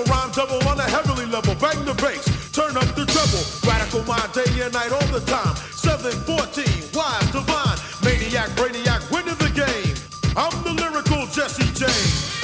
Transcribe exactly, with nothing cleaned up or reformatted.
rhyme double on a heavenly level. Bang the bass, turn up the treble. Radical mind day and night all the time. seven fourteen, wise, divine. Maniac, brainiac, winning the game. I'm the lyrical Jesse James.